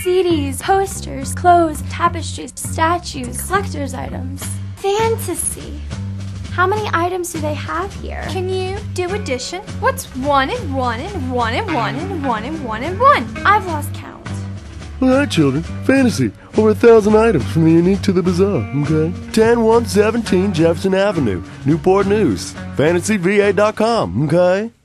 CDs, posters, clothes, tapestries, statues, collector's items. Fantasy. How many items do they have here? Can you do addition? What's 1 and 1 and 1 and 1 and 1 and 1 and 1? I've lost count. Alright, children. Fantasy. Over 1,000 items from the unique to the bizarre, okay? 10117 Jefferson Avenue, Newport News. FantasyVA.com, okay?